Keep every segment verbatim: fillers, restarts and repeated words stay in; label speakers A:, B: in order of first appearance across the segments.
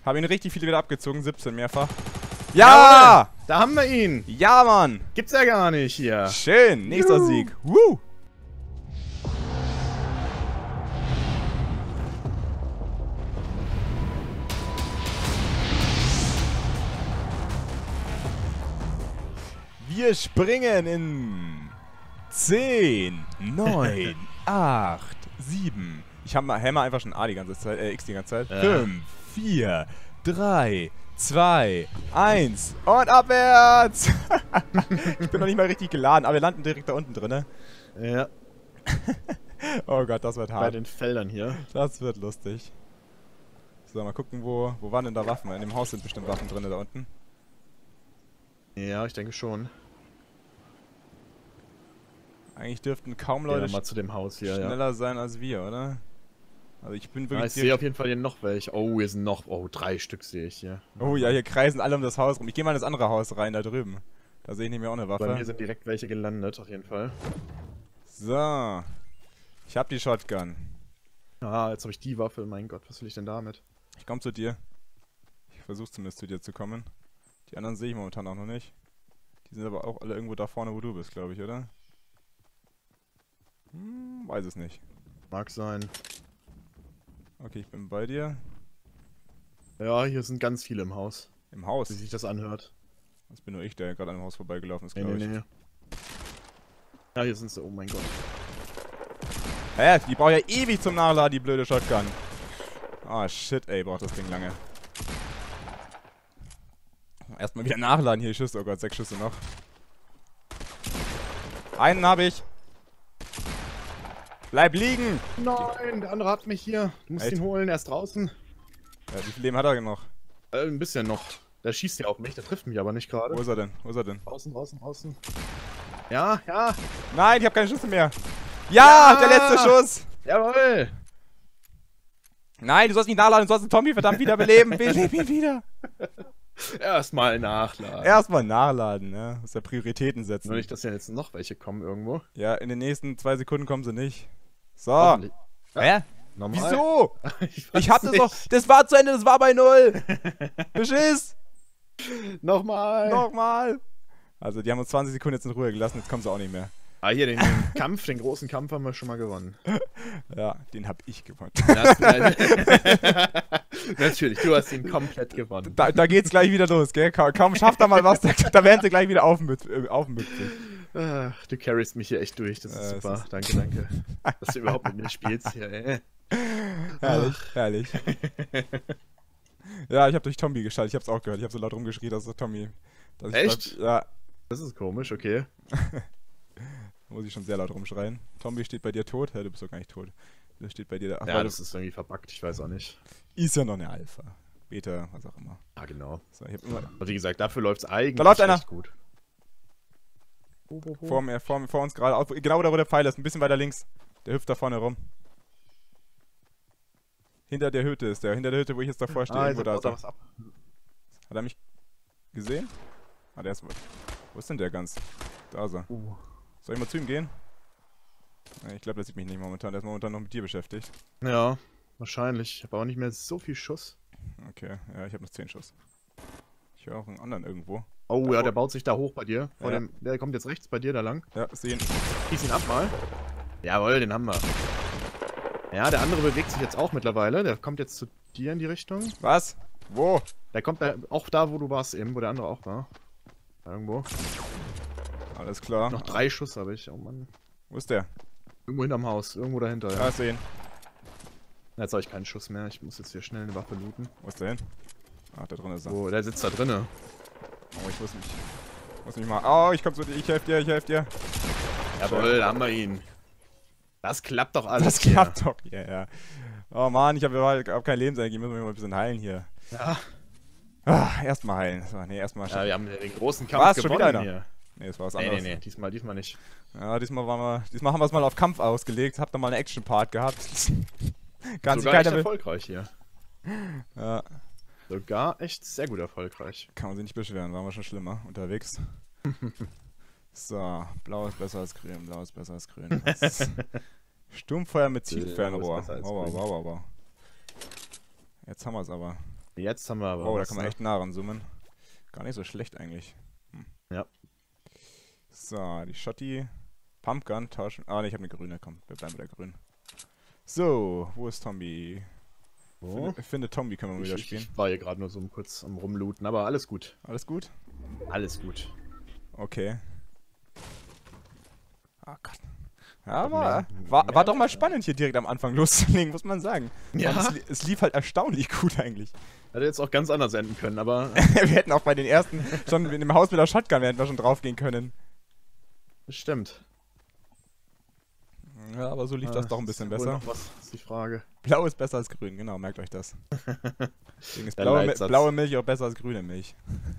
A: Habe ihn richtig viele wieder abgezogen, siebzehn mehrfach. Ja!
B: Jawohl, da haben wir ihn.
A: Ja, Mann!
B: Gibt's ja gar nicht hier.
A: Schön, nächster
B: Juhu.
A: Sieg. Woo! Wir springen in zehn, neun, acht, sieben. Ich habe mal Hammer einfach schon A die ganze Zeit, äh, X die ganze Zeit.
B: Ja.
A: fünf, vier, drei, zwei, eins und abwärts! Ich bin noch nicht mal richtig geladen, aber wir landen direkt da unten drin, ne?
B: Ja,
A: Oh Gott, das wird
B: bei
A: hart.
B: den Feldern hier.
A: Das wird lustig. So, mal gucken, wo, wo waren denn da Waffen? In dem Haus sind bestimmt Waffen drin, da unten.
B: Ja, ich denke schon.
A: Eigentlich dürften kaum
B: Leute,
A: Leute
B: ja, mal zu dem Haus hier, ja.
A: schneller sein als wir, oder? Also ich bin
B: Ah,
A: wirklich...
B: ich sehe auf jeden Fall hier noch welche. Oh, hier sind noch... Oh, drei Stück sehe ich hier.
A: Oh ja, hier kreisen alle um das Haus rum. Ich gehe mal in das andere Haus rein, da drüben. Da sehe ich nämlich auch eine Waffe.
B: Bei mir sind direkt welche gelandet, auf jeden Fall.
A: So. Ich hab die Shotgun.
B: Ah, jetzt habe ich die Waffe. Mein Gott, was will ich denn damit?
A: Ich komme zu dir. Ich versuche zumindest zu dir zu kommen. Die anderen sehe ich momentan auch noch nicht. Die sind aber auch alle irgendwo da vorne, wo du bist, glaube ich, oder? Hm, weiß es nicht.
B: Mag sein.
A: Okay, ich bin bei dir.
B: Ja, hier sind ganz viele im Haus.
A: Im Haus.
B: Wie sich das anhört.
A: Das bin nur ich, der gerade an dem Haus vorbeigelaufen ist,
B: Nee,
A: glaube
B: nee,
A: ich.
B: nee. Ja, hier sind sie. Oh mein Gott.
A: Hä? Die braucht ja ewig zum Nachladen, die blöde Shotgun. Ah, shit, ey, braucht das Ding lange. Erstmal wieder nachladen hier, Schüsse. Oh Gott, sechs Schüsse noch. Einen habe ich. Bleib liegen!
B: Nein, der andere hat mich hier. Du musst
A: Echt?
B: ihn holen, er ist draußen.
A: Ja, wie viel Leben hat er noch?
B: Äh, ein bisschen noch. Der schießt ja auf mich, der trifft mich aber nicht
A: Wo
B: gerade.
A: ist er denn? Wo ist er denn?
B: Außen, außen, außen. Ja, ja.
A: Nein, ich habe keine Schüsse mehr. Ja,
B: Ja!
A: der letzte Schuss!
B: Jawohl.
A: Nein, du sollst nicht nachladen, du sollst den Tommy verdammt wieder beleben. Beleb ihn wieder.
B: Erstmal nachladen.
A: Erstmal nachladen, ne? Muss ja Prioritäten setzen.
B: Nur nicht, dass ja jetzt noch welche kommen irgendwo.
A: Ja, in den nächsten zwei Sekunden kommen sie nicht. So.
B: Hoffentlich.
A: Hä?
B: Normal.
A: Wieso?
B: Ich, weiß
A: Ich hab das
B: nicht.
A: doch. Das war zu Ende, das war bei null. Beschiss.
B: Nochmal.
A: Nochmal. Also, die haben uns zwanzig Sekunden jetzt in Ruhe gelassen, jetzt kommen sie auch nicht mehr.
B: Ah, hier, den, den Kampf, den großen Kampf haben wir schon mal gewonnen.
A: Ja, den hab ich gewonnen.
B: Das, natürlich, du hast ihn komplett gewonnen.
A: Da, da geht's gleich wieder los, gell? Kaum, kaum schafft er mal was, da, da werden sie gleich wieder aufmüpfig. Äh, aufmüpfig.
B: Ach, du carryst mich hier echt durch, das ist
A: Äh,
B: super.
A: das ist-
B: Danke, danke. Dass du überhaupt mit mir spielst hier, ey.
A: Herrlich, herrlich. Ja, ich hab durch Tommy geschaltet, ich hab's auch gehört. Ich hab so laut rumgeschrien, dass es Tommy. Dass ich
B: Echt?
A: Glaub, ja,
B: Das ist komisch, okay.
A: muss ich schon sehr laut rumschreien. Tommy steht bei dir tot? Hä, du bist doch gar nicht tot. Der steht bei dir da. Ach,
B: Ja,
A: weil
B: das ist irgendwie verbuggt, ich weiß auch nicht.
A: du, ist ja noch eine Alpha. Beta, was auch immer.
B: Ah, genau.
A: So, ich hab immer.
B: Aber wie gesagt, dafür läuft's eigentlich
A: Da läuft einer.
B: echt gut. Wo, wo, wo?
A: Vor, mir, vor, vor uns gerade, auf- genau da, wo der Pfeil ist, ein bisschen weiter links. Der hüpft da vorne rum. Hinter der Hütte ist der, hinter der Hütte, wo ich jetzt davor stehe,
B: Ah,
A: irgendwo
B: jetzt
A: da
B: baut
A: ist
B: er
A: er.
B: was ab.
A: Hat er mich gesehen? Ah, der ist. Wo ist denn der ganz? Da ist er.
B: Uh.
A: Soll ich mal zu ihm gehen? Nee, ich glaube, der sieht mich nicht momentan. Der ist momentan noch mit dir beschäftigt.
B: Ja, wahrscheinlich. Ich habe auch nicht mehr so viel Schuss.
A: Okay, ja, ich habe noch zehn Schuss. Ich höre auch einen anderen irgendwo.
B: Oh ja, der baut sich da hoch bei dir. Vor
A: Ja.
B: dem, der kommt jetzt rechts bei dir da lang.
A: Ja, sehen.
B: Schieß ihn ab mal. Jawohl, den haben wir. Ja, der andere bewegt sich jetzt auch mittlerweile. Der kommt jetzt zu dir in die Richtung.
A: Was? Wo?
B: Der kommt da, auch da, wo du warst eben, wo der andere auch war. Da irgendwo.
A: Alles klar.
B: Noch drei Schuss habe ich. Oh Mann.
A: Wo ist der?
B: Irgendwo hinterm Haus. Irgendwo dahinter, ja.
A: Ja, sehen.
B: Jetzt habe ich keinen Schuss mehr. Ich muss jetzt hier schnell eine Waffe looten.
A: Wo ist der hin? Ah, da drin ist er.
B: Oh, der sitzt da drinne.
A: Oh, ich muss mich. Muss mich mal. Oh, ich komm zu dir. Ich helf dir, ich helf dir.
B: Jawohl, da haben wir ihn. Das klappt doch alles.
A: Das klappt doch. Ja, ja. Oh Mann, ich habe hab kein Lebensenergie. Ich muss mich mal ein bisschen heilen hier.
B: Hier. Ja.
A: Ah, erstmal heilen. So, nee, erstmal.
B: Ja, wir haben den großen Kampf
A: Was? Schon
B: gewonnen
A: wieder einer?
B: hier.
A: Nee, das war was
B: Nee,
A: anderes.
B: nee, nee, diesmal, diesmal nicht.
A: Ja, diesmal, waren wir, diesmal haben wir es mal auf Kampf ausgelegt. Habt ihr mal einen Action-Part gehabt. Kann sich
B: Sogar echt
A: keiner.
B: erfolgreich hier.
A: Ja,
B: Sogar echt sehr gut erfolgreich.
A: kann man sich nicht beschweren. Waren wir schon schlimmer unterwegs. So, blau ist besser als grün. Blau ist besser als grün. Das ist Sturmfeuer mit Zielfernrohr.
B: besser als
A: Wow, wow,
B: grün.
A: wow, wow, wow. Jetzt haben wir es aber.
B: Jetzt haben wir aber.
A: Oh, da
B: was,
A: kann man
B: ne?
A: echt nah ranzoomen. Gar nicht so schlecht eigentlich. Hm.
B: Ja.
A: So, die Schotti. Pumpgun tauschen. Ah, ne, ich habe eine grüne. Komm, wir bleiben bei der grünen. So, wo ist Tombi?
B: So.
A: Finde, finde Tombi können wir mal
B: Ich,
A: wieder
B: ich,
A: spielen.
B: ich war hier gerade nur so kurz am Rumlooten, aber alles gut.
A: Alles gut?
B: Alles gut.
A: Okay. Oh Gott. Ja, aber
B: Mehr-
A: war,
B: mehr-
A: war doch mal spannend hier direkt am Anfang loszulegen, muss man sagen.
B: Ja.
A: Und Es, li- es lief halt erstaunlich gut eigentlich.
B: Hätte jetzt auch ganz anders enden können, aber
A: Wir hätten auch bei den ersten schon in dem Haus mit der Shotgun hätten wir schon draufgehen können.
B: das stimmt.
A: Ja, aber so lief das
B: Ah,
A: doch ein bisschen
B: ist wohl
A: besser.
B: Noch was ist die Frage.
A: Blau ist besser als grün, genau, merkt euch das. Deswegen ist
B: Der
A: blaue, Mi-
B: Leitsatz.
A: blaue Milch auch besser als grüne Milch.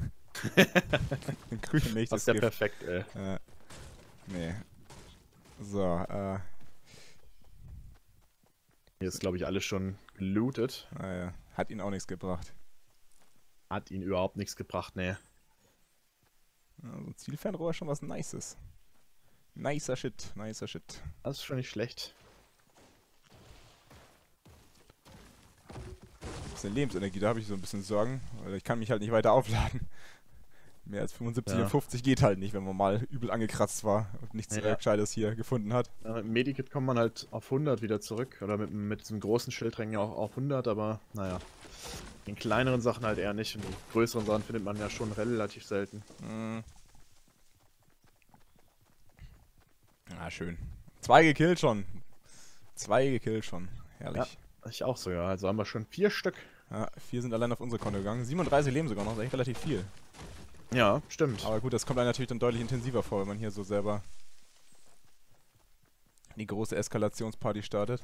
A: Grüne Milch
B: Das
A: ist
B: ist ja
A: Gift.
B: perfekt, ey.
A: Äh, nee. So, äh,
B: Hier ist, glaube ich, alles schon gelootet.
A: naja, hat ihn auch nichts gebracht.
B: Hat ihn überhaupt nichts gebracht, ne.
A: Also Zielfernrohr ist schon was Nices. Nicer Shit, nicer Shit.
B: Das ist schon nicht schlecht.
A: Bisschen Lebensenergie, da habe ich so ein bisschen Sorgen, weil ich kann mich halt nicht weiter aufladen. Mehr als fünfundsiebzig
B: Ja.
A: und fünfzig geht halt nicht, wenn man mal übel angekratzt war und nichts
B: Ja.
A: äh, Gescheites hier gefunden hat.
B: Ja, mit dem Medikit kommt man halt auf hundert wieder zurück. Oder mit, mit diesem großen Schildring ja auch auf hundert, aber naja. Den kleineren Sachen halt eher nicht. Und die größeren Sachen findet man ja schon relativ selten.
A: Mhm. Ah, schön. Zwei gekillt schon. Zwei gekillt schon. Herrlich.
B: Ich auch sogar. Also haben wir schon vier Stück.
A: Ja, vier sind allein auf unsere Konto gegangen. siebenunddreißig leben sogar noch, das ist echt relativ viel.
B: Ja, stimmt.
A: Aber gut, das kommt einem natürlich dann deutlich intensiver vor, wenn man hier so selber die große Eskalationsparty startet.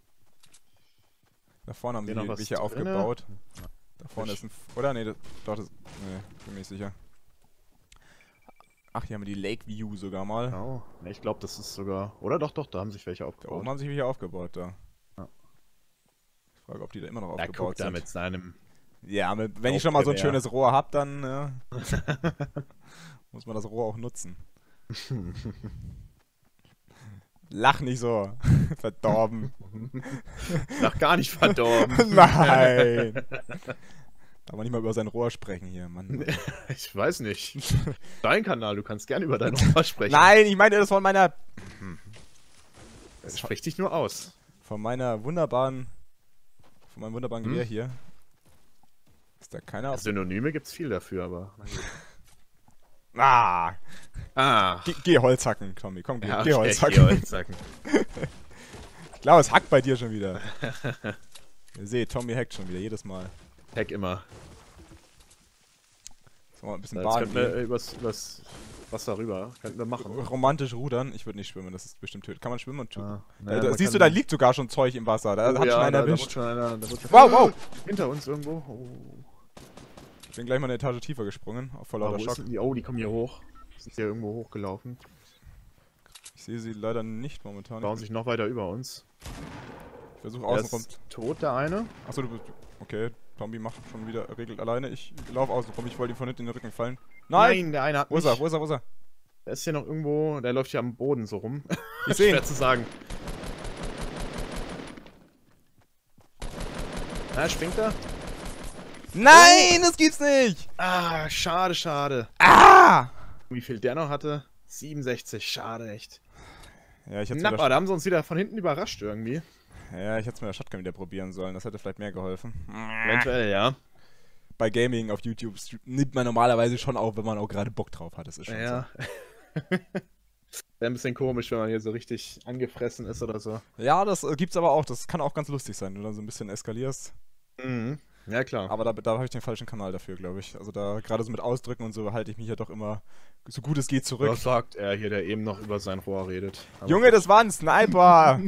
A: Da vorne haben
B: Hier
A: sie
B: noch was
A: welche
B: drinne.
A: aufgebaut. Da vorne
B: Ich-
A: ist ein... F oder? Nee, das, doch, das... Nee, bin mir nicht sicher. Ach, hier haben wir die Lake View sogar mal.
B: Oh, ne, ich glaube, das ist sogar... Oder doch, doch, da haben sich welche
A: Da oben
B: aufgebaut.
A: haben sich welche aufgebaut, da.
B: Ja.
A: Ich frage, ob die da immer noch
B: Da
A: aufgebaut
B: guckt er
A: sind.
B: mit seinem...
A: Ja, mit, wenn ich schon mal so ein
B: Hauptgewehr.
A: schönes Rohr hab, dann äh, muss man das Rohr auch nutzen. Lach nicht so. Verdorben.
B: Noch gar nicht verdorben.
A: Nein. Darf man nicht mal über sein Rohr sprechen hier, Mann.
B: Ich weiß nicht. Dein Kanal, du kannst gerne über dein Ohr sprechen.
A: Nein, ich meine das von meiner...
B: Es spricht dich nur aus.
A: Von meiner wunderbaren... Von meinem wunderbaren
B: Hm?
A: Gewehr hier. Ist da keiner auf...
B: Synonyme gibt's viel dafür, aber... na gut.
A: Ah!
B: Ah.
A: Geh, geh Holz hacken, Tommy. Komm, geh,
B: Ja,
A: geh
B: okay,
A: Holz
B: geh
A: hacken.
B: Holz hacken.
A: Ich glaube, es hackt bei dir schon wieder. Ihr seht, Tommy hackt schon wieder, jedes Mal.
B: Hack immer.
A: So, mal ein bisschen
B: Jetzt
A: baden
B: könnten wir
A: gehen.
B: äh, übers, übers Wasser rüber. Könnten wir machen.
A: Romantisch rudern. Ich würde nicht schwimmen, das ist bestimmt tödlich. Kann man schwimmen und töten?
B: Ah,
A: Äh,
B: naja,
A: da,
B: man
A: siehst du,
B: kann-
A: da liegt sogar schon Zeug im Wasser. Da
B: Oh
A: hat
B: ja,
A: schon einer
B: da- da
A: erwischt.
B: wird schon einer- da wird schon-
A: Wow, wow!
B: Hinter uns irgendwo. Oh.
A: Ich bin gleich mal eine Etage tiefer gesprungen, auf vor
B: Ah,
A: lauter
B: wo
A: Schock.
B: sind die? Oh, die kommen hier hoch. Sind hier irgendwo hochgelaufen.
A: Ich sehe sie leider nicht momentan.
B: Bauen sich noch weiter über uns.
A: Ich versuche
B: Der
A: außen rum.
B: ist tot, der eine.
A: Achso, du bist. Okay, Tommy macht schon wieder regelt alleine. Ich laufe außen rum. Ich wollte ihm von hinten in den Rücken fallen. Nein!
B: der eine hat
A: Wo ist
B: mich.
A: er? Wo ist er? Wo ist er?
B: Der ist hier noch irgendwo. Der läuft hier am Boden so rum.
A: Ich sehe ihn.
B: Schwer zu sagen. Na, springt er?
A: Nein, das gibt's nicht!
B: Ah, schade, schade.
A: Ah!
B: Wie viel der noch hatte? siebenundsechzig, schade, echt.
A: Ja, ich hätte
B: Knapp,
A: mit
B: aber
A: der,
B: da haben sie uns wieder von hinten überrascht irgendwie.
A: ja, ich hätte mit der Shotgun wieder probieren sollen. Das hätte vielleicht mehr geholfen.
B: Eventuell, ja.
A: Bei Gaming auf YouTube st- nimmt man normalerweise schon auf, wenn man auch gerade Bock drauf hat. Das ist schon
B: Ja. Wäre ein bisschen komisch, wenn man hier so richtig angefressen ist oder so.
A: so. Ja, das äh, gibt's aber auch. Das kann auch ganz lustig sein, wenn du dann so ein bisschen eskalierst.
B: Mhm. Ja, klar.
A: Aber da, da habe ich den falschen Kanal dafür, glaube ich. Also da gerade so mit Ausdrücken und so halte ich mich ja doch immer so gut es geht zurück.
B: Was sagt er hier, der eben noch über sein Rohr redet? Aber
A: Junge, das war ein Sniper!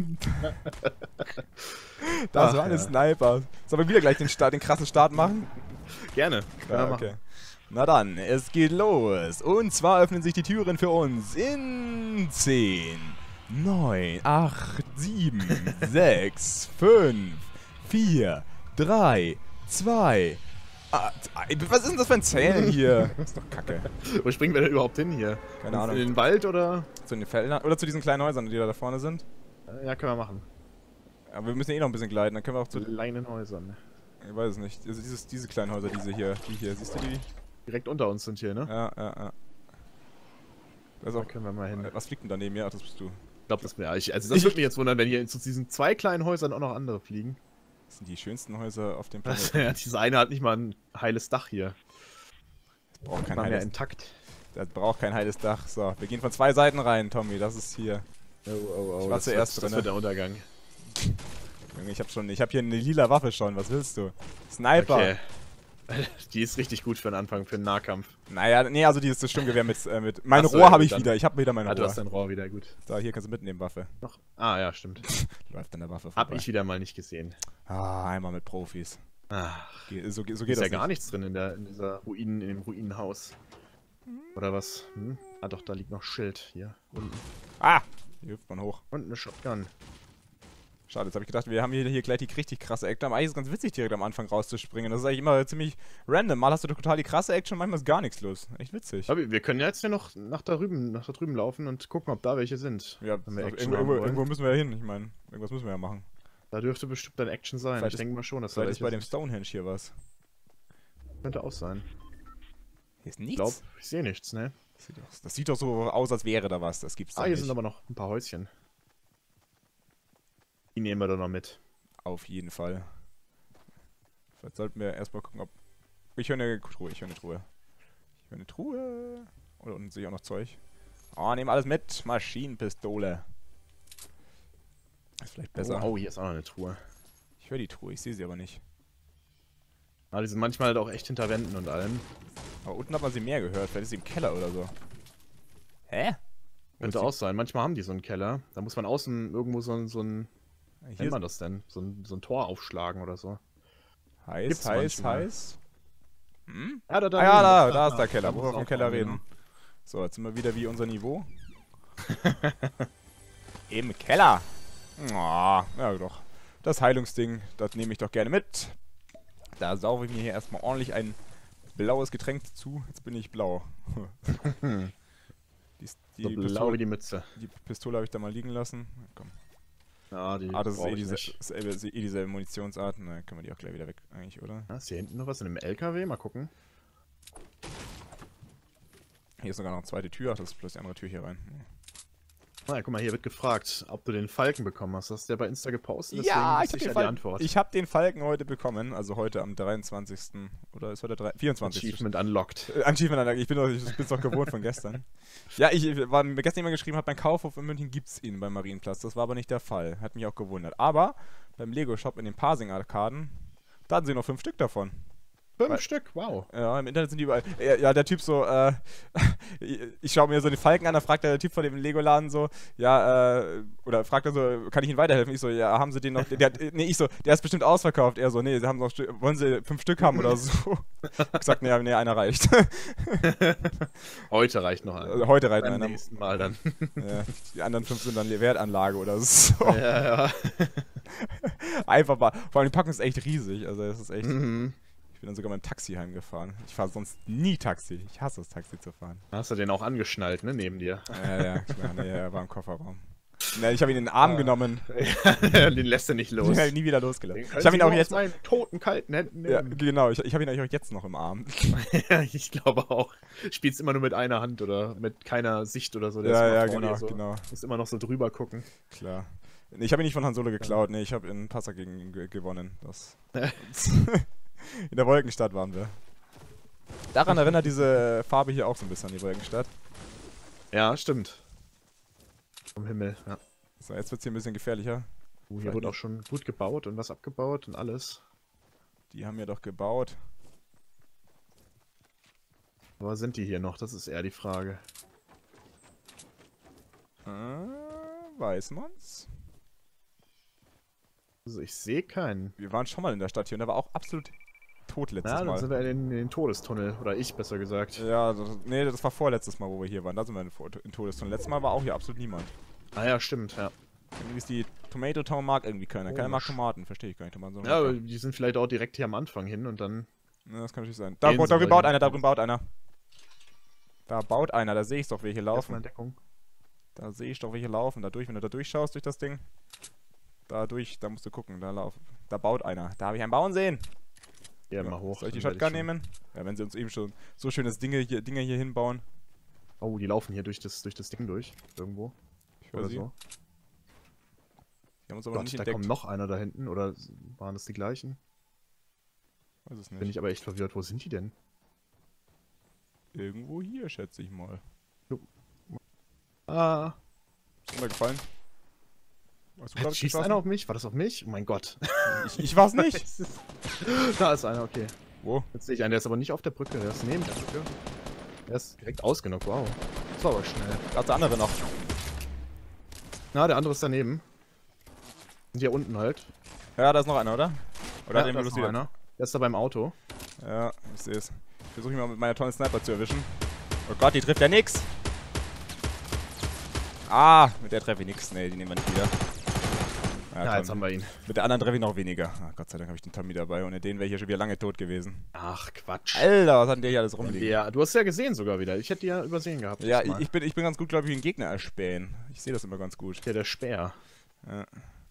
A: das
B: Ach,
A: war ein
B: ja.
A: Sniper. Sollen wir wieder gleich den, Start, den krassen Start machen?
B: Gerne. Können
A: Ja,
B: wir
A: okay.
B: machen.
A: Na dann, es geht los. Und zwar öffnen sich die Türen für uns in zehn, neun, acht, sieben, sechs, fünf, vier, drei, zwei. Ah, was ist denn das für ein Zählen hier? Das ist doch kacke.
B: Wo springen wir denn überhaupt hin hier?
A: Keine
B: In-
A: Ahnung.
B: In den Wald oder?
A: Zu den Feldern oder zu diesen kleinen Häusern, die da, da vorne sind.
B: Ja, können wir machen.
A: Aber wir müssen eh noch ein bisschen gleiten, dann können wir auch zu.
B: Zu Leinenhäusern.
A: Ich weiß es nicht. Also dieses, diese kleinen Häuser, diese hier, die hier, siehst du die?
B: Direkt unter uns sind hier, ne?
A: Ja, ja, ja. Da ist
B: Da
A: auch,
B: können wir mal hin.
A: was fliegt denn daneben? Ja, das bist du.
B: Ich glaube, das wäre. Ich, also, das würde mich jetzt wundern, wenn hier zu diesen zwei kleinen Häusern auch noch andere fliegen.
A: Das sind die schönsten Häuser auf dem
B: Das,
A: Planeten.
B: ja, dieses eine hat nicht mal ein heiles Dach hier.
A: Das braucht kein
B: Mal mehr
A: heiles,
B: intakt.
A: das braucht kein heiles Dach. So, wir gehen von zwei Seiten rein, Tommy. Das ist hier.
B: Oh, oh, oh.
A: Ich war
B: das
A: zuerst
B: wird,
A: drin,
B: das wird der Untergang.
A: Junge, ich hab schon, ich hab hier eine lila Waffe schon. Was willst du? Sniper.
B: Okay. Die ist richtig gut für den Anfang, für den Nahkampf.
A: Naja, nee, also dieses Sturmgewehr mit, äh, mit. Mein
B: Ach so,
A: Rohr
B: ja,
A: habe
B: gut,
A: ich
B: dann-
A: wieder. Ich habe wieder mein
B: Ah, du
A: Rohr.
B: hast dein Rohr wieder, gut.
A: Da, hier kannst du mitnehmen, Waffe.
B: Noch. Ah, ja, stimmt.
A: Läuft an der Waffe
B: Hab
A: vorbei.
B: ich wieder mal nicht gesehen.
A: Ah, einmal mit Profis.
B: Ach,
A: Ge so, ge- so
B: ist
A: geht
B: ja
A: das
B: gar
A: nicht.
B: nichts drin in, der, in dieser Ruinen, in dem Ruinenhaus. Oder was? Hm? Ah doch, da liegt noch Schild. Hier, unten.
A: Ah! Hier hüpft man hoch.
B: Und eine Shotgun.
A: Schade, jetzt habe ich gedacht, wir haben hier, hier gleich die richtig krasse Action. Aber eigentlich ist es ganz witzig, direkt am Anfang rauszuspringen. Das ist eigentlich immer ziemlich random. Mal hast du total die krasse Action, manchmal ist gar nichts los. Echt witzig.
B: Aber wir können ja jetzt ja noch nach da drüben, nach da drüben laufen und gucken, ob da welche sind.
A: Ja,
B: wenn wir
A: also
B: Action
A: irgendwo,
B: haben
A: irgendwo,
B: wollen.
A: irgendwo müssen wir ja hin. Ich meine, irgendwas müssen wir ja machen.
B: Da dürfte bestimmt dann Action sein.
A: Vielleicht
B: Ich
A: ist-
B: denke mal schon, dass da
A: Vielleicht ist
B: welche
A: bei dem
B: sind.
A: Stonehenge hier was.
B: Könnte auch sein.
A: Hier ist
B: Ich
A: nichts.
B: glaube, ich sehe nichts, ne?
A: Das sieht, doch, das sieht doch so aus, als wäre da was. Das gibt's doch
B: Ah, hier
A: nicht.
B: sind aber noch ein paar Häuschen. Die nehmen wir dann noch mit.
A: Auf jeden Fall. Vielleicht sollten wir erstmal gucken, ob... Ich höre eine Truhe, ich höre eine Truhe. Ich höre eine Truhe. Oder unten sehe ich auch noch Zeug. Oh, nehmen alles mit. Maschinenpistole. Ist vielleicht besser.
B: Oh, oh, hier ist auch noch eine Truhe.
A: Ich höre die Truhe, ich sehe sie aber nicht.
B: Ah, die sind manchmal halt auch echt hinter Wänden und allem.
A: Aber unten hat man sie mehr gehört. Vielleicht ist sie im Keller oder so. Hä?
B: Könnte auch sein. Manchmal haben die so einen Keller. Da muss man außen irgendwo so, ein- so ein... Wie
A: Hier
B: nennt man
A: ist
B: das denn? So ein, so ein Tor aufschlagen oder so.
A: heiß,
B: Gibt's
A: heiß,
B: manchmal.
A: heiß. Hm?
B: Ja, da, da,
A: Ah ja, da,
B: da,
A: da ist der Keller.
B: da
A: Wo
B: muss
A: wir
B: es
A: vom
B: auch
A: Keller
B: sein,
A: reden.
B: genau.
A: So, jetzt sind wir wieder wie unser Niveau. Im Keller. Oh, ja doch. Das Heilungsding, das nehme ich doch gerne mit. Da sauge ich mir hier erstmal ordentlich ein blaues Getränk zu. Jetzt bin ich blau. die, die,
B: So blau
A: Pistole,
B: wie die Mütze.
A: die Pistole habe ich da mal liegen lassen. Komm.
B: Ja, die
A: Ah, das ist
B: brauch
A: eh,
B: ich
A: diese,
B: nicht.
A: ist eh, ist eh dieselbe Munitionsart. Na, können wir die auch gleich wieder weg, eigentlich, oder?
B: Ah, ist hier hinten noch was in einem L K W? Mal gucken.
A: Hier ist sogar noch eine zweite Tür. Ach, das ist bloß die andere Tür hier rein.
B: Ah, guck mal, hier wird gefragt, ob du den Falken bekommen hast. Hast du der bei Insta gepostet?
A: Ja, ich
B: wusste
A: habe den,
B: die
A: Falken-
B: Antwort.
A: ich hab den Falken heute bekommen. Also heute am dreiundzwanzigsten Oder ist heute der vierundzwanzigste
B: Achievement unlocked.
A: Äh, Achievement-Anlage. Ich bin doch, ich bin's doch gewohnt von gestern. Ja, ich war mir gestern jemand geschrieben hat, mein Kaufhof in München gibt's ihn beim Marienplatz. Das war aber nicht der Fall. Hat mich auch gewundert. Aber beim Lego-Shop in den Parsing-Arkaden, da hatten sie noch fünf Stück davon.
B: Fünf
A: Weil-
B: Stück, wow.
A: Ja, im Internet sind die überall. Ja, ja, der Typ so, äh, ich schaue mir so den Falken an, da fragt der Typ von dem Lego-Laden so, ja, äh, oder fragt er so, kann ich Ihnen weiterhelfen? Ich so, ja, haben Sie den noch, der hat, nee, ich so, der ist bestimmt ausverkauft. Er so, nee, Sie haben noch, Stü- wollen Sie fünf Stück haben oder so? Ich gesagt, nee, nee, einer reicht.
B: Heute reicht noch einer.
A: Also heute reicht
B: Beim
A: einer.
B: nächsten Mal dann.
A: Ja, die anderen fünf sind dann Wertanlage oder so.
B: ja, ja.
A: Einfach mal, vor allem die Packung ist echt riesig, also es ist echt,
B: Mhm.
A: ich bin dann sogar mit dem Taxi heimgefahren. Ich fahre sonst nie Taxi, ich hasse es, Taxi zu fahren.
B: Hast du den auch angeschnallt, ne, neben dir?
A: Ja, ja, klar. Nee, er war im Kofferraum. Nee, ich habe ihn in den Arm
B: Ah.
A: genommen.
B: Den lässt er nicht los.
A: Ich habe ihn nie wieder losgelassen.
B: Den können
A: Ich habe ihn
B: Sie
A: auch
B: nur
A: jetzt.
B: aus meinen toten, kalten Händen
A: Ja,
B: nehmen.
A: genau, ich, ich habe ihn eigentlich auch jetzt noch im Arm.
B: Ja, ich glaube auch. Spielst immer nur mit einer Hand oder mit keiner Sicht oder so. Der ist
A: Ja,
B: immer
A: ja,
B: vor
A: genau,
B: dir so.
A: genau.
B: Musst immer noch so drüber gucken.
A: Klar. Nee, ich habe ihn nicht von Han Solo geklaut. Nee, ich habe in Passau gegen ihn ge gewonnen. Das in der Wolkenstadt waren wir. Daran erinnert diese Farbe hier auch so ein bisschen an die Wolkenstadt.
B: Ja, stimmt. Vom Himmel, ja.
A: So, jetzt wird es hier ein bisschen gefährlicher.
B: Uh, hier wurde auch schon gut gebaut und was abgebaut und alles.
A: Die haben ja doch gebaut.
B: Aber sind die hier noch? Das ist eher die Frage.
A: Äh, weiß man's?
B: Also ich sehe keinen.
A: Wir waren schon mal in der Stadt hier und da war auch absolut tot letztes
B: Ja, dann
A: Mal.
B: sind wir in den, in den Todestunnel. Oder ich, besser gesagt.
A: Ja, das, nee, das war vorletztes Mal, wo wir hier waren. Da sind wir in, in Todestunnel. Letztes Mal war auch hier absolut niemand.
B: Ah ja, stimmt, ja.
A: Irgendwie ist die Tomato Town mag irgendwie keiner. Keiner mag
B: Komisch.
A: Tomaten, verstehe ich gar nicht. Tomaten sind
B: Ja, aber
A: lecker.
B: die sind vielleicht auch direkt hier am Anfang hin und dann...
A: Ja, das kann natürlich sein. Da,
B: Gehen
A: da
B: sie
A: drüben
B: mal
A: baut
B: hin.
A: einer, da drüben baut einer. Da baut einer, da sehe ich doch, welche
B: Erstmal
A: laufen.
B: in Deckung.
A: Da sehe ich doch, welche laufen. Da durch, wenn du da durchschaust durch das Ding. Da durch, da musst du gucken. Da laufen. Da baut einer. Da habe ich einen bauen sehen.
B: Ja, mal hoch.
A: Soll ich die
B: dann werd
A: Shotgun
B: schon-
A: nehmen? Ja, wenn sie uns eben schon so schönes Dinge hier, Dinge hier hinbauen.
B: Oh, die laufen hier durch das, durch das Ding durch. Irgendwo.
A: Ich höre
B: Oder
A: sie.
B: so.
A: Die haben uns aber noch
B: Gott,
A: nicht
B: da
A: entdeckt.
B: kommt noch einer da hinten. Oder waren das die gleichen?
A: Weiß es
B: Bin
A: nicht.
B: ich aber echt verwirrt. Wo sind die denn?
A: Irgendwo hier, schätze ich mal.
B: Ah,
A: Ist dir mal gefallen? Hast du gerade
B: schießt
A: geschossen?
B: einer auf mich? War das auf mich? Oh mein Gott.
A: Ich, ich war's nicht.
B: Da ist einer, okay.
A: Wo?
B: Jetzt sehe ich einen, der ist aber nicht auf der Brücke, der ist neben der Brücke. Der ist direkt ausgenockt, wow. Das war aber schnell.
A: Da ist der andere noch.
B: Na, der andere ist daneben. Sind hier unten halt.
A: Ja, da ist noch einer, oder? Oder
B: Ja,
A: den
B: da
A: wir
B: ist
A: bloß
B: noch
A: wieder.
B: einer. Der ist da beim Auto.
A: Ja, ich sehe es. Ich versuche ihn mal mit meiner tollen Sniper zu erwischen. Oh Gott, die trifft ja nix. Ah, mit der treffe ich nix. Nee, die nehmen wir nicht wieder. Ja,
B: Ja,
A: komm.
B: jetzt haben wir ihn.
A: Mit der anderen treffe ich noch weniger. Ah, Gott sei Dank habe ich den Tommy dabei. Ohne den wäre ich ja schon wieder lange tot gewesen.
B: Ach, Quatsch.
A: Alter, was hat denn der hier alles rumliegen?
B: Ja, du hast ja gesehen sogar wieder. Ich hätte die ja übersehen gehabt.
A: Ja, ich,
B: diesmal.
A: ich, bin, ich bin ganz gut, glaube ich, wie ein Gegner erspähen. Ich sehe das immer ganz gut.
B: Ja, der Speer.
A: Ja.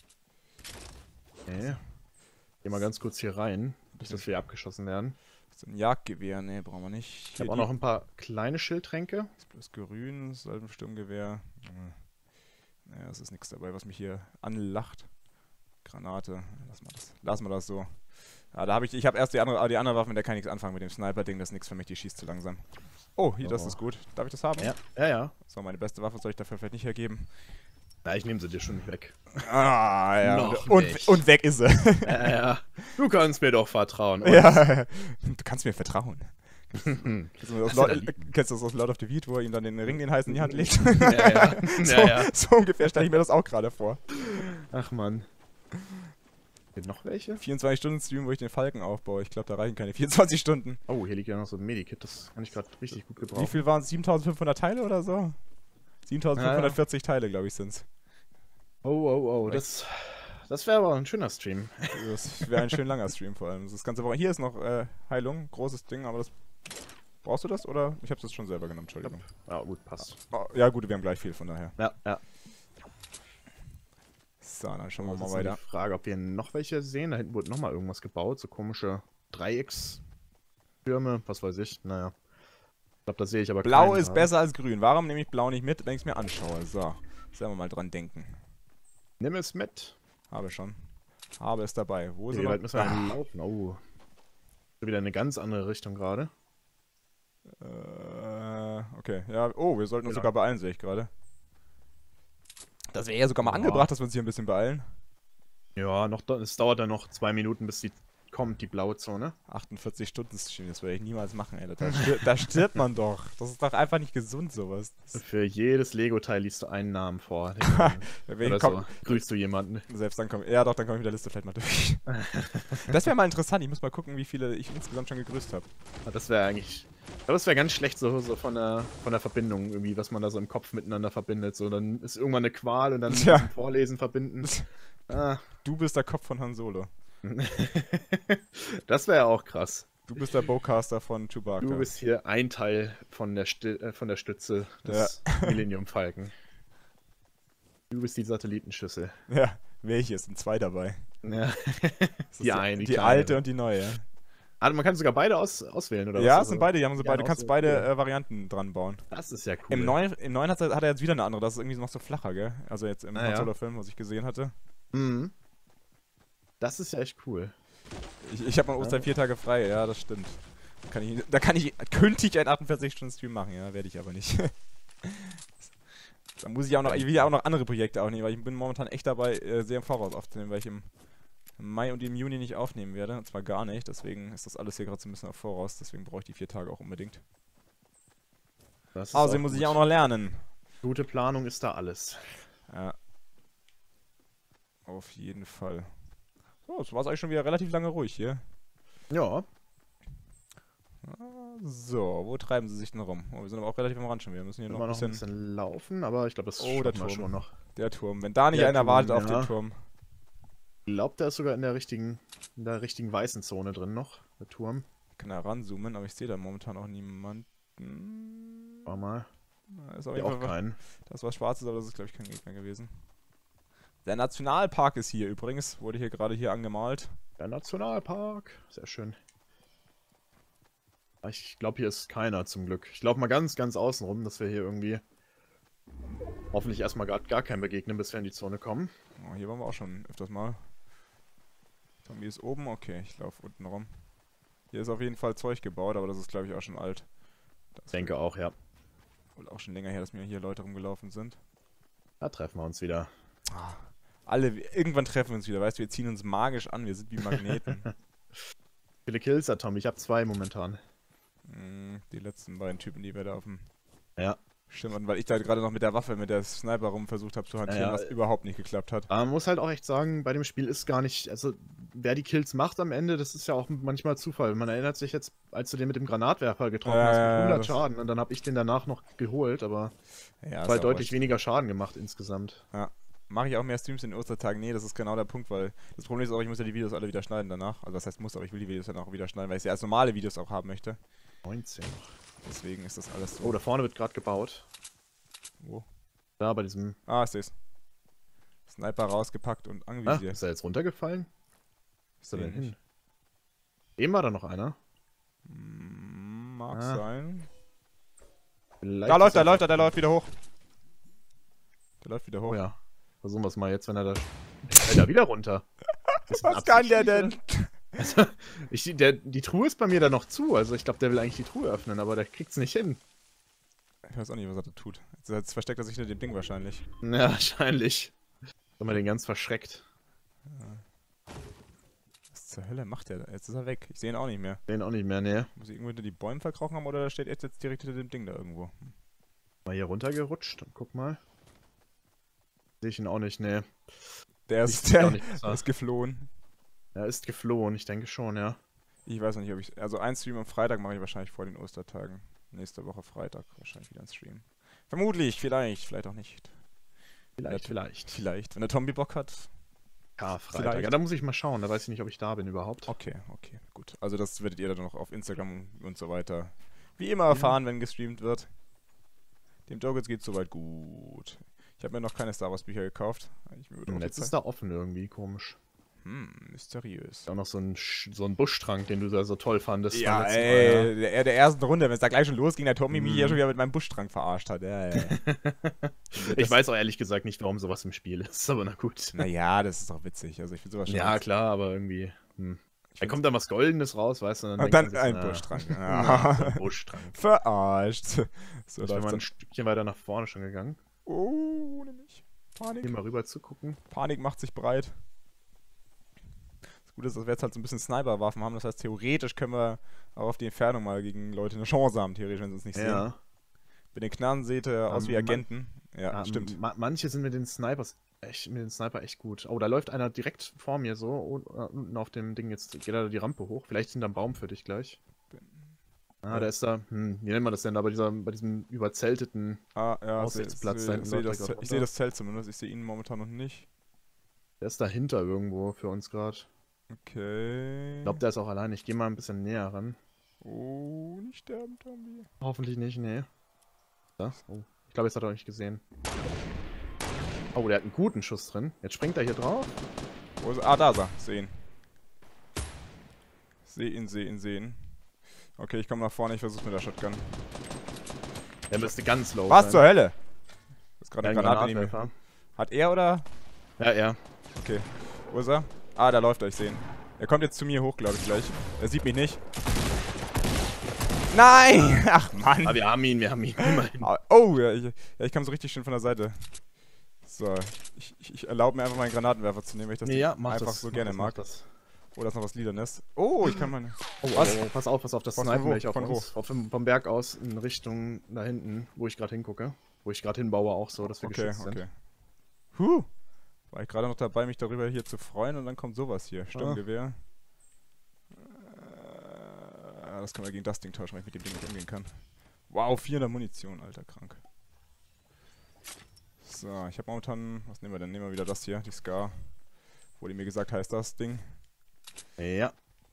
B: Okay. Geh mal ganz kurz hier rein, bis dass wir abgeschossen werden.
A: So ein Jagdgewehr, nee, brauchen wir nicht.
B: Ich habe auch noch ein paar kleine Schildtränke.
A: Das ist bloß grün, das ist halt ein Sturmgewehr. Naja, es ist nichts dabei, was mich hier anlacht. Granate, lass mal das, lass mal das so. Ja, da habe ich, ich habe erst die andere, ah, die andere Waffe, mit der kann ich nichts anfangen, mit dem Sniper-Ding, das ist nichts für mich, die schießt zu langsam. Oh, hier, das
B: Oh.
A: ist gut. Darf ich das haben?
B: Ja, ja, ja.
A: So, meine beste Waffe soll ich dafür vielleicht nicht hergeben.
B: Na, ich nehme sie dir schon weg.
A: Ah, ja.
B: Noch
A: und,
B: nicht.
A: und weg ist sie.
B: Ja, ja. Du kannst mir doch vertrauen. oder?
A: Ja, du kannst mir vertrauen.
B: Hm.
A: Kennst du das,
B: Das
A: Lord,
B: ist ja lieb.
A: kennst du das aus Lord of the Beat, wo er ihm dann den Ring, den heißen, in die Hand legt?
B: Ja, ja.
A: so,
B: Ja, ja.
A: so ungefähr stelle ich mir das auch gerade vor.
B: Ach man. Gibt noch welche?
A: vierundzwanzig Stunden Stream, wo ich den Falken aufbaue. Ich glaube, da reichen keine vierundzwanzig Stunden.
B: Oh, hier liegt ja noch so ein Medikit, das kann ich gerade richtig gut
A: Wie
B: gebrauchen.
A: viel waren es? siebentausendfünfhundert Teile oder so? siebentausendfünfhundertvierzig Teile, glaube ich, sind es.
B: Oh, oh, oh, das, das wäre aber ein schöner Stream.
A: Das wäre ein schön langer Stream vor allem. Das ganze Woche. Hier ist noch äh, Heilung, großes Ding, aber das. Brauchst du das oder? Ich habe das schon selber genommen, Entschuldigung.
B: Ja, gut, passt.
A: Oh, ja, gut, wir haben gleich viel, von daher.
B: Ja, ja.
A: So, dann schauen wir
B: Das
A: mal
B: ist noch
A: weiter.
B: die Frage, ob wir noch welche sehen. Da hinten wurde nochmal irgendwas gebaut, so komische Dreieckstürme, was weiß ich. Naja. Ich glaube, das sehe ich aber
A: Blau
B: keinen
A: ist
B: da.
A: besser als grün. Warum nehme ich blau nicht mit, wenn ich es mir anschaue? So, sollen wir mal dran denken.
B: Nimm es mit.
A: Habe schon. Habe es dabei. Wo ist
B: Wie
A: er?
B: weit
A: noch?
B: müssen wir
A: Ah,
B: denn laufen? Oh. Wieder eine ganz andere Richtung gerade.
A: äh, okay, ja. Oh, wir sollten uns
B: Genau.
A: sogar beeilen, sehe ich gerade. Das wäre ja sogar mal
B: Ja.
A: angebracht, dass wir uns hier ein bisschen beeilen.
B: Ja, noch, es dauert dann noch zwei Minuten, bis die kommt, die blaue Zone.
A: achtundvierzig Stunden Stream, das werde ich niemals machen, ey. Da stirbt, da stirbt man doch. Das ist doch einfach nicht gesund, sowas. Das,
B: Für jedes Lego-Teil liest du einen Namen vor.
A: wenn
B: Oder
A: ich komm,
B: so. Grüßt du jemanden.
A: Selbst dann komme ja doch, dann komme ich mit der Liste vielleicht mal durch. Das wäre mal interessant. Ich muss mal gucken, wie viele ich insgesamt schon gegrüßt habe.
B: Ah, Das wäre eigentlich. Aber das wäre ganz schlecht, so, so von, der, von der Verbindung, irgendwie, was man da so im Kopf miteinander verbindet. So, dann ist irgendwann eine Qual und dann
A: Tja.
B: mit dem Vorlesen verbinden. Ah.
A: Du bist der Kopf von Han Solo.
B: Das wäre auch krass.
A: Du bist der Bowcaster von Chewbacca.
B: Du bist hier ein Teil von der, Sti äh, von der Stütze des Millennium Falcon. Du bist die Satellitenschüssel.
A: Ja, welche? sind zwei dabei.
B: Ja.
A: Das ist
B: Die eine,
A: die,
B: die
A: die
B: kleine.
A: alte und die neue.
B: Also man kann sogar beide aus auswählen, oder
A: Ja,
B: was?
A: es sind beide, die haben so
B: Ja,
A: beide, du kannst
B: auswählen,
A: beide
B: cool.
A: äh, Varianten dran bauen.
B: Das ist ja cool.
A: Im neuen, im neuen hat, er, hat er jetzt wieder eine andere, das ist irgendwie noch so flacher, gell? Also jetzt im
B: Ah,
A: Han
B: ja.
A: Solo-Film, was ich gesehen hatte.
B: Mhm. Das ist ja echt cool.
A: Ich, ich habe mal Ostern vier Tage frei, ja, das stimmt. Da kann ich, da kann ich künftig einen achtundvierzig Stunden Stream machen, ja, werde ich aber nicht. Da muss ich auch noch, ich will ja auch noch andere Projekte aufnehmen, weil ich bin momentan echt dabei, äh, sehr im Voraus aufzunehmen, weil ich im Mai und im Juni nicht aufnehmen werde, und zwar gar nicht, deswegen ist das alles hier gerade so ein bisschen auf Voraus, deswegen brauche ich die vier Tage auch unbedingt.
B: Das ist
A: Außerdem
B: auch
A: muss ich
B: gut.
A: auch noch lernen.
B: Gute Planung ist da alles.
A: Ja. Auf jeden Fall. So, es war eigentlich schon wieder relativ lange ruhig hier.
B: Ja.
A: So, wo treiben sie sich denn rum? Oh, wir sind aber auch relativ am Rand schon. Wir müssen hier noch
B: Immer
A: ein
B: noch ein
A: bisschen...
B: bisschen laufen, aber ich glaube, das
A: Oh, der
B: schaffen wir
A: Turm.
B: schon noch.
A: Der Turm. Wenn da nicht
B: Der
A: einer
B: Turm,
A: wartet auf
B: ja.
A: den Turm.
B: Ich glaube, der ist sogar in der richtigen, in der richtigen weißen Zone drin noch, der Turm.
A: Ich kann da ranzoomen, aber ich sehe da momentan auch niemanden.
B: War mal.
A: Da ist auf
B: Hier
A: jeden
B: auch
A: Fall
B: keinen.
A: das was Schwarzes, aber das ist, glaube ich, kein Gegner gewesen. Der Nationalpark ist hier übrigens. Wurde hier gerade hier angemalt.
B: Der Nationalpark. Sehr schön. Ich glaube, hier ist keiner zum Glück. Ich laufe mal ganz, ganz außen rum, dass wir hier irgendwie hoffentlich erstmal gar, gar kein begegnen, bis wir in die Zone kommen.
A: Oh, hier waren wir auch schon öfters mal. Zombie ist oben, okay, ich laufe unten rum. Hier ist auf jeden Fall Zeug gebaut, aber das ist glaube ich auch schon alt.
B: Ich denke auch, ja.
A: Wohl auch schon länger her, dass mir hier Leute rumgelaufen sind.
B: Da treffen wir uns wieder.
A: Ah, alle, irgendwann treffen wir uns wieder, weißt du, wir ziehen uns magisch an, wir sind wie Magneten.
B: Wie viele Kills hat Tom? Ich habe zwei momentan.
A: Mm, die letzten beiden Typen, die wir da auf dem
B: Ja.
A: Schirm hatten, weil ich da gerade noch mit der Waffe, mit der Sniper rum versucht habe zu hantieren,
B: Ja, ja.
A: was überhaupt nicht geklappt hat.
B: Aber man muss halt auch echt sagen, bei dem Spiel ist gar nicht, also wer die Kills macht am Ende, das ist ja auch manchmal Zufall. Man erinnert sich jetzt, als du den mit dem Granatwerfer getroffen
A: Ja,
B: hast,
A: ja,
B: mit hundert
A: das-
B: Schaden und dann habe ich den danach noch geholt, aber
A: Ja,
B: es war
A: ist auch
B: deutlich
A: wurscht.
B: weniger Schaden gemacht insgesamt.
A: Mache ich auch mehr Streams in den Ostertagen? Nee, das ist genau der Punkt, weil das Problem ist auch, ich muss ja die Videos alle wieder schneiden danach. Also das heißt muss, aber ich will die Videos dann auch wieder schneiden, weil ich sie als normale Videos auch haben möchte.
B: neunzehn.
A: Deswegen ist das alles so.
B: Oh, da vorne wird gerade gebaut.
A: Wo?
B: Da bei diesem...
A: Ah, ich seh's. Sniper rausgepackt und
B: Ah,
A: anvisiert.
B: ist er jetzt runtergefallen? Wo ist er
A: Seh
B: denn hin?
A: nicht.
B: Eben war da noch einer.
A: Hm, mag
B: Ah.
A: sein.
B: Vielleicht
A: Da
B: ist
A: läuft er,
B: er-
A: läuft er, der läuft wieder hoch. Der läuft wieder hoch.
B: Oh ja. Versuchen wir es mal jetzt, wenn er da... Fällt er wieder runter. Das ist
A: Was kann der
B: absichtlich,
A: denn?
B: oder? Also, ich, der, die Truhe ist bei mir da noch zu. Also ich glaube, der will eigentlich die Truhe öffnen, aber der kriegt's nicht hin.
A: Ich weiß auch nicht, was er da tut. Jetzt, jetzt versteckt er sich hinter dem Ding wahrscheinlich.
B: Ja, wahrscheinlich. Haben wir den ganz verschreckt.
A: Was zur Hölle macht der da? Jetzt ist er weg. Ich sehe ihn auch nicht mehr.
B: Den auch nicht mehr, ne.
A: Muss ich irgendwo hinter die Bäume verkrochen haben oder steht er jetzt direkt hinter dem Ding da irgendwo? Hm.
B: Mal hier runtergerutscht. Guck mal. Sehe ich ihn auch nicht, ne.
A: Der
B: Ich
A: ist,
B: seh's auch
A: der,
B: nicht besser.
A: der ist geflohen.
B: Er ist geflohen, ich denke schon, ja.
A: Ich weiß noch nicht, ob ich. Also ein Stream am Freitag mache ich wahrscheinlich vor den Ostertagen. Nächste Woche Freitag wahrscheinlich wieder ein Stream. Vermutlich, vielleicht, vielleicht auch nicht.
B: Vielleicht,
A: Ja,
B: vielleicht.
A: Vielleicht. Wenn der Tombi Bock hat.
B: Ja, Freitag.
A: Vielleicht.
B: Ja, da muss ich mal schauen. Da weiß ich nicht, ob ich da bin überhaupt.
A: Okay, okay, gut. Also das werdet ihr dann noch auf Instagram und so weiter wie immer erfahren, wenn gestreamt wird. Dem Joggetts geht's soweit gut. Ich habe mir noch keine Star Wars Bücher gekauft. Ich mir
B: Hm, jetzt ist da offen irgendwie, komisch.
A: Hm, mysteriös.
B: Auch noch so ein, Sch- so ein Buschtrank, den du da so toll fandest.
A: Ja,
B: beim letzten Mal,
A: ey, der, der ersten Runde, wenn es da gleich schon losging, der Tommy mich hier
B: Mhm.
A: schon wieder mit meinem Buschtrank verarscht hat. Ja, ja.
B: ja. Ich weiß auch ehrlich gesagt nicht, warum sowas im Spiel ist, aber na gut.
A: Naja, das ist doch witzig. Also ich finde sowas schon.
B: Ja, klar, aber irgendwie. Hm. Da kommt dann was Goldenes raus, weißt du?
A: Und
B: denkt
A: dann
B: man sich,
A: ein
B: na,
A: Buschtrank.
B: Ja,
A: Ja.
B: so ein Buschtrank.
A: Verarscht. So
B: Ich bin
A: läuft's
B: mal ein
A: dann.
B: Stückchen weiter nach vorne schon gegangen.
A: Oh, ohne mich. Panik.
B: Hier mal rüber zu gucken.
A: Panik macht sich breit. Das Gute ist, dass wir jetzt halt so ein bisschen Sniper-Waffen haben. Das heißt, theoretisch können wir auch auf die Entfernung mal gegen Leute eine Chance haben, theoretisch, wenn sie uns nicht sehen.
B: Ja.
A: Bei den Knarren seht ihr aus
B: Ähm,
A: wie
B: ma-
A: Agenten. Ja,
B: Ja,
A: stimmt.
B: ma manche sind mit den Snipers echt, mit den Sniper echt gut. Oh, da läuft einer direkt vor mir so und, äh, unten auf dem Ding. Jetzt geht er da die Rampe hoch. Vielleicht hinterm Baum für dich gleich. Ah,
A: Ja.
B: da ist da, hm, wie nennt man das denn da bei, dieser, bei diesem überzelteten,
A: Ah, ja,
B: Aussichtsplatz
A: seh-
B: da
A: seh-
B: hinten
A: seh
B: läuft
A: das,
B: er grad
A: ich sehe
B: runter.
A: das Zelt zumindest. Ich sehe ihn momentan noch nicht.
B: der ist dahinter irgendwo für uns gerade.
A: Okay.
B: Ich glaube, der ist auch allein. Ich gehe mal ein bisschen näher ran.
A: Oh, nicht sterben, Tombi.
B: Hoffentlich nicht, nee. Da? Oh, ich glaube, jetzt hat er auch nicht gesehen. Oh, der hat einen guten Schuss drin. Jetzt springt er hier drauf.
A: Wo ist er? Ah, da ist er. Seh ihn. Seh ihn, seh ihn, seh ihn. Okay, ich komme nach vorne. Ich versuche mit der Shotgun.
B: Der müsste ganz low
A: Was
B: sein.
A: zur Hölle? Das ist gerade
B: Ja,
A: eine
B: ein
A: Granate neben mir.
B: Granatwerfer.
A: Hat er oder?
B: Ja, ja.
A: Okay. Wo ist er? Ah, da läuft er, ich sehe ihn. Er kommt jetzt zu mir hoch, glaube ich, gleich. Er sieht mich nicht. Nein! Ach, Mann.
B: Aber wir haben ihn, wir haben ihn. Immerhin.
A: Ah, Oh, ja ich, ja, ich kam so richtig schön von der Seite. So, ich, ich, ich erlaube mir einfach meinen Granatenwerfer zu nehmen, weil ich das
B: Nee,
A: Ding
B: ja, mach
A: einfach
B: das,
A: so
B: mach
A: gerne
B: das, mach
A: mag.
B: das.
A: Oh, da ist noch was Liedernes. Oh, ich kann meine...
B: Oh,
A: Was?
B: oh, oh, pass auf, pass auf, das
A: Was, von
B: snipen
A: wo?
B: gleich auf
A: Von
B: uns. Auf, dem- vom Berg aus in Richtung da hinten, wo ich gerade hingucke. Wo ich gerade hinbaue auch so, dass wir
A: Okay,
B: geschützt
A: okay.
B: sind.
A: Huh. War ich gerade noch dabei, mich darüber hier zu freuen und dann kommt sowas hier. Sturmgewehr. Äh, das können wir gegen das Ding tauschen, weil ich mit dem Ding nicht umgehen kann. Wow, vierhundert Munition, alter, krank. So, ich habe momentan... Was nehmen wir denn? Nehmen wir wieder das hier, die Scar. Wurde mir gesagt, heißt das Ding.
B: Ja.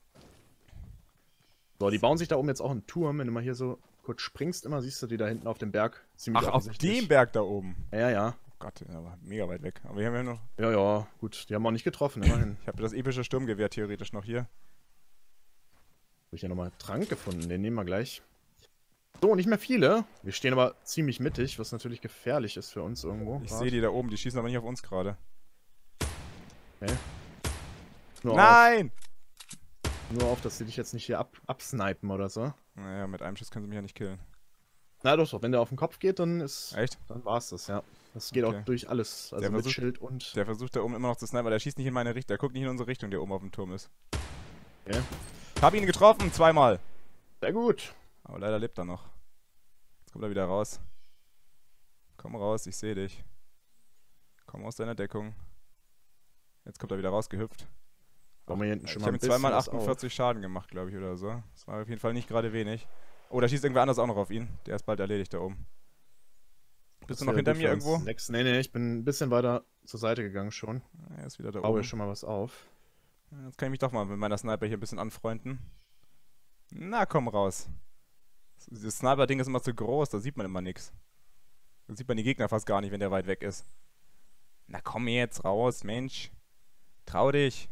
B: So, die bauen sich da oben jetzt auch einen Turm. Wenn du mal hier so kurz springst, immer siehst du die da hinten auf dem Berg. Ziemlich
A: Ach, auf
B: offensichtlich.
A: dem Berg da oben.
B: Ja, ja.
A: Oh Gott, der war mega weit weg. Aber wir haben ja noch...
B: Ja, ja, gut. Die haben auch nicht getroffen, immerhin.
A: Ich habe das epische Sturmgewehr theoretisch noch hier.
B: Habe ich ja nochmal Trank gefunden, den nehmen wir gleich. So, nicht mehr viele. Wir stehen aber ziemlich mittig, was natürlich gefährlich ist für uns irgendwo.
A: Ich sehe die da oben, die schießen aber nicht auf uns gerade.
B: Okay. Nur
A: Nein!
B: Auf, nur auf, dass sie dich jetzt nicht hier ab, absnipen oder so.
A: Naja, mit einem Schuss können sie mich ja nicht killen.
B: Na doch, doch, wenn der auf den Kopf geht, dann ist...
A: Echt?
B: Dann war's das, ja. Das geht
A: Okay.
B: auch durch alles, also
A: Der
B: mit
A: versucht-
B: Schild und...
A: Der versucht da oben immer noch zu snipen, aber der schießt nicht in meine Richtung. Der guckt nicht in unsere Richtung, der oben auf dem Turm ist.
B: Okay.
A: Hab ihn getroffen, zweimal.
B: Sehr gut.
A: Aber leider lebt er noch. Jetzt kommt er wieder raus. Komm raus, ich sehe dich. Komm aus deiner Deckung. Jetzt kommt er wieder rausgehüpft.
B: Bauen wir hier hinten
A: Ich
B: schon
A: habe
B: mal
A: ihm
B: ein
A: zweimal
B: bisschen was
A: achtundvierzig Schaden gemacht, glaube ich, oder so. Das war auf jeden Fall nicht gerade wenig. Oh, da schießt irgendwer anders auch noch auf ihn. Der ist bald erledigt da oben.
B: auf.
A: Bist
B: Das
A: du noch
B: wäre
A: hinter
B: gut
A: mir
B: für uns.
A: irgendwo?
B: Sechs. Nee, nee, ich bin ein bisschen weiter zur Seite gegangen schon.
A: Er ist wieder da
B: Baue
A: oben.
B: hier schon mal was auf.
A: Jetzt kann ich mich doch mal mit meiner Sniper hier ein bisschen anfreunden. Na, komm raus. Das Sniper-Ding ist immer zu groß, da sieht man immer nichts. Da sieht man die Gegner fast gar nicht, wenn der weit weg ist. Na komm jetzt raus, Mensch. Trau dich.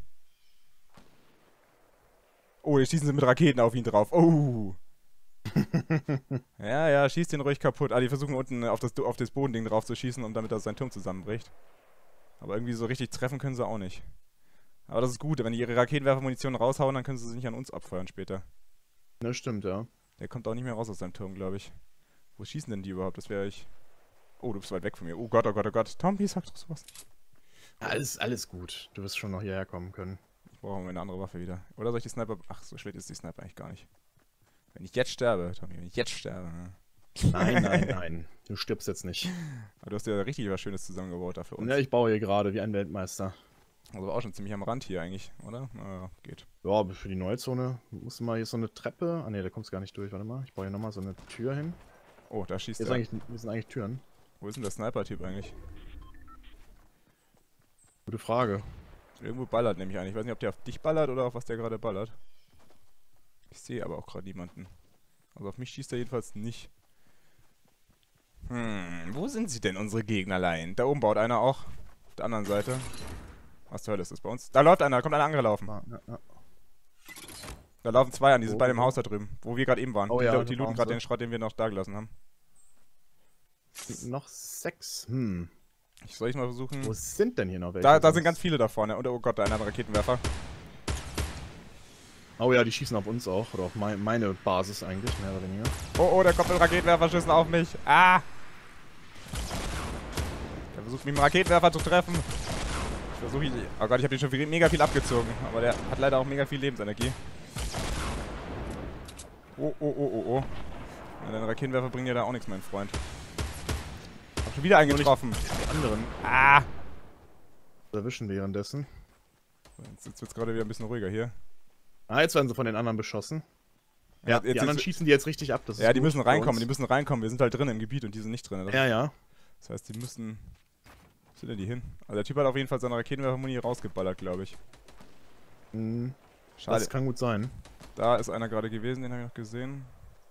A: Oh, jetzt schießen sie mit Raketen auf ihn drauf. Oh. Ja, ja, schießt den ruhig kaputt. Ah, die versuchen unten auf das, auf das Bodending drauf zu schießen, um damit er sein Turm zusammenbricht. Aber irgendwie so richtig treffen können sie auch nicht. Aber das ist gut, wenn die ihre Raketenwerfermunition raushauen, dann können sie sie nicht an uns abfeuern später.
B: Ne, stimmt, ja.
A: Der kommt auch nicht mehr raus aus seinem Turm, glaube ich. Wo schießen denn die überhaupt? Das wäre ich... Oh, du bist weit weg von mir. Oh Gott, oh Gott, oh Gott. Tommy, sag doch sowas nicht.
B: Alles, alles gut. Du wirst schon noch hierher kommen können.
A: Ich brauche mal eine andere Waffe wieder. Oder soll ich die Sniper... Ach, so schlecht ist die Sniper eigentlich gar nicht. Wenn ich jetzt sterbe, Tommy, wenn ich jetzt sterbe... Ne?
B: Nein, nein, nein. Du stirbst jetzt nicht.
A: Aber du hast ja richtig was Schönes zusammengebaut da für uns.
B: Ja, ich baue hier gerade wie ein Weltmeister.
A: Also auch schon ziemlich am Rand hier eigentlich, oder? Naja, geht.
B: Ja, aber für die neue Zone musst du mal hier so eine Treppe... Ah ne, da kommst du gar nicht durch. Warte mal, ich baue hier nochmal so eine Tür hin.
A: Oh, da schießt
B: Hier, ist
A: er.
B: eigentlich, hier sind eigentlich Türen.
A: Wo ist denn der Sniper-Typ eigentlich?
B: Gute Frage.
A: Irgendwo ballert nämlich eigentlich. Ich weiß nicht, ob der auf dich ballert oder auf was der gerade ballert. Ich sehe aber auch gerade niemanden. Also auf mich schießt er jedenfalls nicht. Hm, wo sind sie denn, unsere Gegnerlein? Da oben baut einer auch. Auf der anderen Seite. Was zur Hölle ist das bei uns? Da läuft einer, da kommt einer angelaufen.
B: Ah, ja, ja.
A: Da laufen zwei an, die sind
B: Wo?
A: bei dem Haus da drüben, wo wir gerade eben waren.
B: Oh
A: die
B: ja,
A: die
B: da
A: looten
B: waren
A: gerade
B: sie.
A: den Schrott, den wir noch da gelassen haben.
B: Noch sechs. Hm.
A: Ich soll ich mal versuchen.
B: Wo sind denn hier noch welche?
A: Da, da sind
B: sonst?
A: ganz viele da vorne. Und oh Gott, da einer Raketenwerfer.
B: Oh ja, die schießen auf uns auch. Oder auf mein, meine Basis eigentlich, mehr oder weniger.
A: Oh, oh, da kommt ein Raketenwerferschüssen auf mich. Ah! Der versucht mich mit dem Raketenwerfer zu treffen. Ich versuche ihn. Oh Gott, ich habe den schon viel, mega viel abgezogen. Aber der hat leider auch mega viel Lebensenergie. Oh, oh, oh, oh, oh. Ja, deine Raketenwerfer bringen dir da auch nichts, mein Freund. Hab schon wieder einen getroffen.
B: Die anderen
A: Ah!
B: erwischen währenddessen.
A: Jetzt, jetzt wird's gerade wieder ein bisschen ruhiger hier.
B: Ah, jetzt werden sie von den anderen beschossen. Ja,
A: jetzt,
B: die anderen
A: jetzt,
B: schießen die jetzt richtig ab. Das ist
A: ja, die
B: gut
A: müssen
B: für
A: reinkommen,
B: uns.
A: die müssen reinkommen. Wir sind halt drin im Gebiet und die sind nicht drin. Das,
B: Ja, ja.
A: das heißt, die müssen... Wo sind denn die hin? Also der Typ hat auf jeden Fall seine Raketenwerfermuni rausgeballert, glaube ich.
B: Hm,
A: Schade.
B: das kann gut sein.
A: Da ist einer gerade gewesen, den habe ich noch gesehen.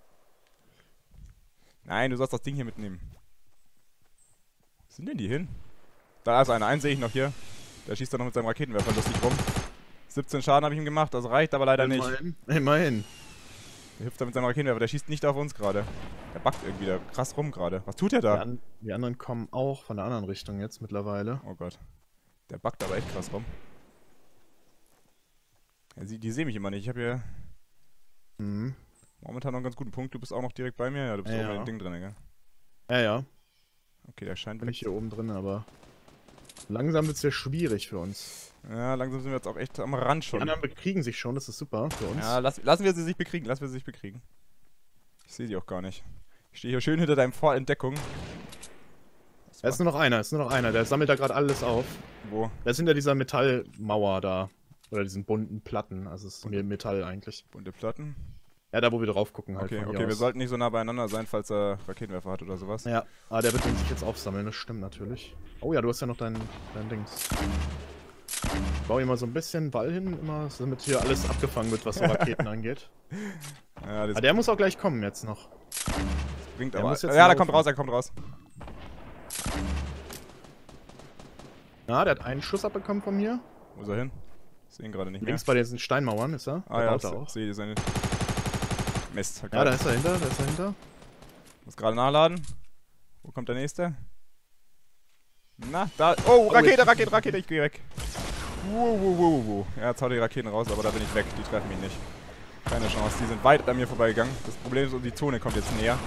A: Nein, du sollst das Ding hier mitnehmen. Wo sind denn die hin? Da ist einer, einen sehe ich noch hier. Der schießt da noch mit seinem Raketenwerfer lustig rum. siebzehn Schaden habe ich ihm gemacht, das reicht aber leider nicht.
B: Immerhin. Immerhin.
A: Der hüpft da mit seinem Raketenwerfer, der schießt nicht auf uns gerade. Der backt irgendwie da krass rum gerade. Was tut der
B: Die,
A: da?
B: an, die anderen kommen auch von der anderen Richtung jetzt mittlerweile.
A: Oh Gott. Der backt aber echt krass rum. Ja, die, die sehen mich immer nicht. Ich habe hier
B: Mhm.
A: momentan noch einen ganz guten Punkt. Du bist auch noch direkt bei mir? Ja, du bist
B: Ja.
A: oben in dem Ding drin, gell?
B: Ja, ja.
A: Okay, der scheint
B: Bin
A: weg.
B: ich hier oben drin, aber langsam wird es ja schwierig für uns.
A: Ja, langsam sind wir jetzt auch echt am Rand
B: Die
A: schon.
B: anderen bekriegen sich schon, das ist super für uns.
A: Ja, lass, lassen wir sie sich bekriegen, lassen wir sie sich bekriegen. Ich sehe sie auch gar nicht. Ich stehe hier schön hinter deinem Fort in Deckung.
B: Da ist nur noch einer, ist nur noch einer, der sammelt da gerade alles auf.
A: Wo?
B: Der ist hinter dieser Metallmauer da. Oder diesen bunten Platten, also es ist mir Metall eigentlich.
A: Bunte Platten?
B: Ja, da wo wir drauf gucken halt.
A: Okay,
B: von hier
A: okay, wir
B: aus.
A: sollten nicht so nah beieinander sein, falls er Raketenwerfer hat oder sowas.
B: Ja, ah, der wird den sich jetzt aufsammeln, das stimmt natürlich. Oh ja, du hast ja noch dein, dein Dings. Ich baue hier mal so ein bisschen Wall hin, immer, damit hier alles abgefangen wird, was so Raketen angeht.
A: Ja, das
B: Ah, der muss auch gleich kommen jetzt noch.
A: bringt
B: der
A: aber...
B: muss
A: Ja,
B: jetzt
A: da
B: laufen.
A: kommt raus, er kommt raus.
B: Ja, der hat einen Schuss abbekommen von mir.
A: Wo ist er hin? Ich sehe ihn gerade nicht mehr.
B: Links bei diesen Steinmauern ist er.
A: Ah
B: Der
A: ja,
B: baut da
A: ich
B: auch.
A: sehe seine... Mist.
B: Ja, da ist er hinter, da ist er hinter.
A: Muss gerade nachladen. Wo kommt der nächste? Na, da. Oh, Rakete, Rakete, Rakete, ich gehe weg. Wow, wow, wow, wow. Ja, jetzt haut die Raketen raus, aber da bin ich weg. Die treffen mich nicht. Keine Chance. Die sind weit an mir vorbeigegangen. Das Problem ist, die Zone kommt jetzt näher.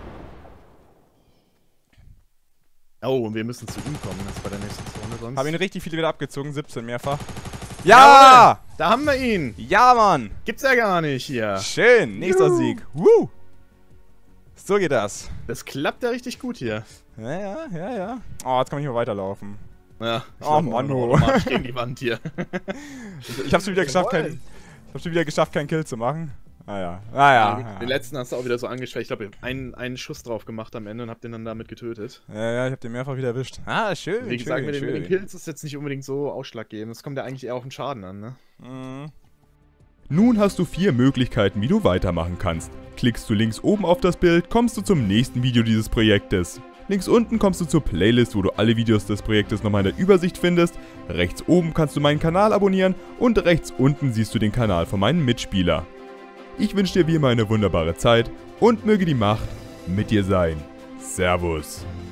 B: Oh, und wir müssen zu ihm kommen jetzt bei der nächsten Zone, sonst...
A: Habe ihn richtig viele wieder abgezogen, siebzehn mehrfach. Ja!
B: Jawohl, da haben wir ihn!
A: Ja, Mann!
B: Gibt's ja gar nicht hier.
A: Schön, nächster
B: Juhu.
A: Sieg. Woo! So geht das.
B: Das klappt ja richtig gut hier.
A: Ja, ja, ja, ja. Oh, jetzt kann ich nicht mehr weiterlaufen.
B: Ja, ich
A: Oh, Mann, oh.
B: automatisch gegen die Wand hier.
A: ich, ich hab's schon wieder geschafft, kein, ich hab's schon wieder geschafft, keinen Kill zu machen. Ah ja, ah ja. ja.
B: Den letzten hast du auch wieder so angeschwächt. Ich glaube, einen, einen Schuss drauf gemacht am Ende und hab den dann damit getötet.
A: Ja, ja, ich hab den mehrfach wieder erwischt. Ah, schön,
B: Wie gesagt,
A: schön,
B: mit den,
A: schön.
B: mit den Kills ist jetzt nicht unbedingt so ausschlaggebend. Das kommt ja eigentlich eher auf den Schaden an, ne?
A: Mhm.
C: Nun hast du vier Möglichkeiten, wie du weitermachen kannst. Klickst du links oben auf das Bild, kommst du zum nächsten Video dieses Projektes. Links unten kommst du zur Playlist, wo du alle Videos des Projektes nochmal in der Übersicht findest. Rechts oben kannst du meinen Kanal abonnieren und rechts unten siehst du den Kanal von meinem Mitspieler. Ich wünsche dir wie immer eine wunderbare Zeit und möge die Macht mit dir sein. Servus.